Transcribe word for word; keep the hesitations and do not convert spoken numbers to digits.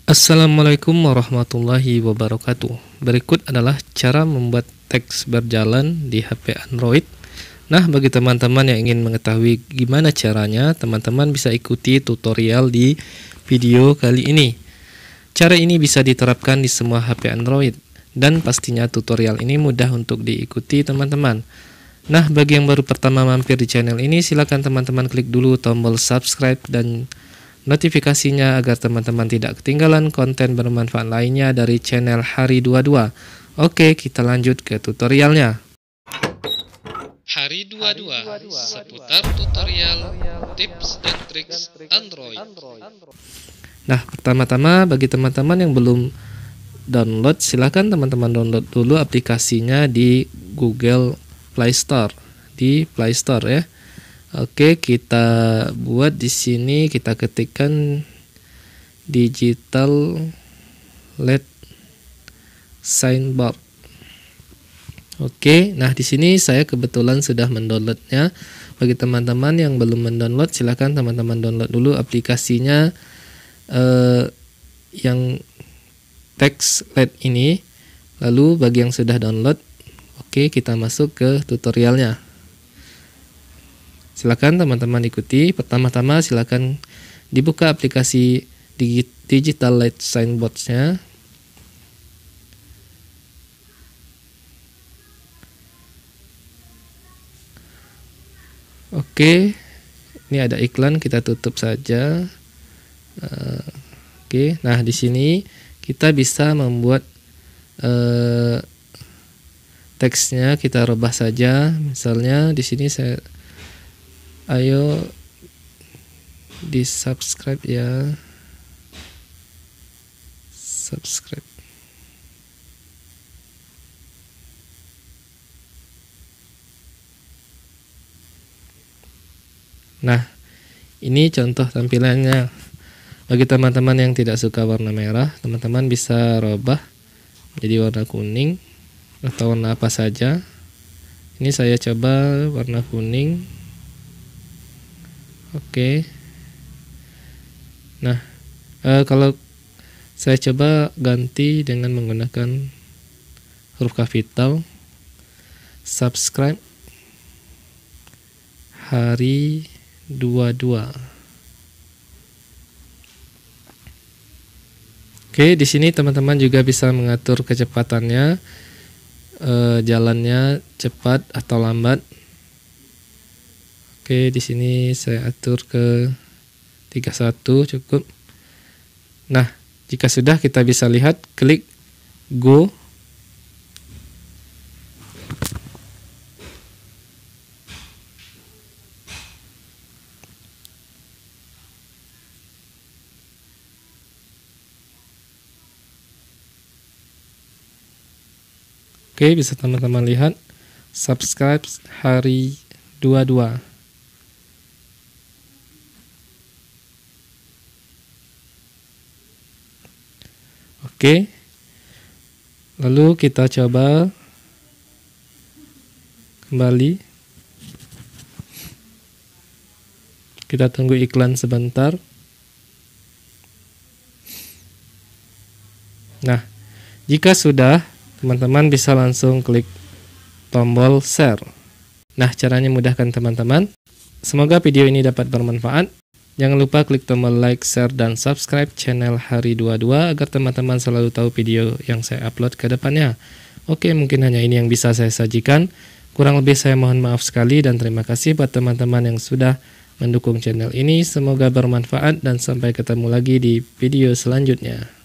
Assalamualaikum warahmatullahi wabarakatuh. Berikut adalah cara membuat teks berjalan di H P Android. Nah, bagi teman-teman yang ingin mengetahui gimana caranya, teman-teman bisa ikuti tutorial di video kali ini. Cara ini bisa diterapkan di semua H P Android, dan pastinya tutorial ini mudah untuk diikuti teman-teman. Nah, bagi yang baru pertama mampir di channel ini, silakan teman-teman klik dulu tombol subscribe dan notifikasinya agar teman-teman tidak ketinggalan konten bermanfaat lainnya dari channel Hari dua puluh dua. Oke, kita lanjut ke tutorialnya. Hari dua puluh dua, seputar tutorial, tips dan triks Android. Nah, pertama-tama bagi teman-teman yang belum download, silakan teman-teman download dulu aplikasinya di Google Play Store, di Play Store ya. Oke, kita buat di sini, kita ketikkan digital L E D signboard. Oke, nah di sini saya kebetulan sudah mendownloadnya. Bagi teman-teman yang belum mendownload, silakan teman-teman download dulu aplikasinya eh, yang teks L E D ini. Lalu bagi yang sudah download, oke, kita masuk ke tutorialnya. Silakan teman-teman ikuti. Pertama-tama silakan dibuka aplikasi digital L E D signboard-nya. Oke, ini ada iklan, kita tutup saja. Uh, Oke, nah di sini kita bisa membuat uh, teksnya, kita rubah saja. Misalnya di sini saya ayo di subscribe ya, subscribe. Nah, ini contoh tampilannya. Bagi teman-teman yang tidak suka warna merah, teman-teman bisa rubah jadi warna kuning atau warna apa saja. Ini saya coba warna kuning. Oke. Nah, e, kalau saya coba ganti dengan menggunakan huruf kapital, subscribe Hari dua puluh dua. Oke, di sini teman-teman juga bisa mengatur kecepatannya, e, jalannya cepat atau lambat. Oke, di sini saya atur ke tiga puluh satu cukup. Nah, jika sudah, kita bisa lihat, klik go. Oke, bisa teman-teman lihat subscribe Hari dua puluh dua. Oke, lalu kita coba kembali. Kita tunggu iklan sebentar. Nah, jika sudah, teman-teman bisa langsung klik tombol share. Nah, caranya mudahkan teman-teman. Semoga video ini dapat bermanfaat. Jangan lupa klik tombol like, share, dan subscribe channel Hari dua puluh dua agar teman-teman selalu tahu video yang saya upload ke depannya. Oke, mungkin hanya ini yang bisa saya sajikan. Kurang lebih saya mohon maaf sekali, dan terima kasih buat teman-teman yang sudah mendukung channel ini. Semoga bermanfaat dan sampai ketemu lagi di video selanjutnya.